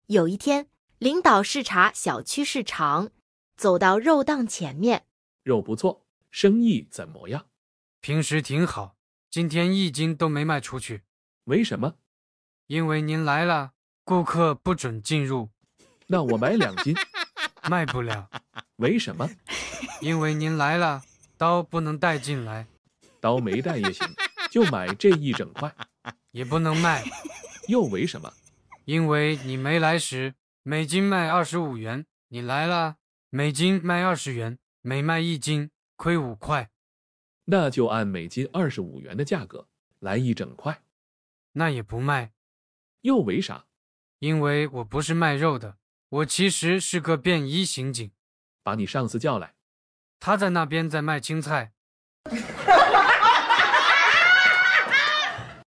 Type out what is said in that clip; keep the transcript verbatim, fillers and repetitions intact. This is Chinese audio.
有一天，领导视察小区市场，走到肉档前面。 肉不错，生意怎么样？ 平时挺好，今天一斤都没卖出去。 为什么？ 因为您来了，顾客不准进入。 那我买两斤。 卖不了。 为什么？ 因为您来了，刀不能带进来。 刀没带也行，就买这一整块。 也不能卖。 又为什么？ 因为你没来时，每斤卖二十五元，你来了，每斤卖二十元，每卖一斤，亏五块。 那就按每斤二十五元的价格来一整块。 那也不卖。 又为啥？ 因为我不是卖肉的，我其实是个便衣刑警。 把你上司叫来。 他在那边在卖青菜。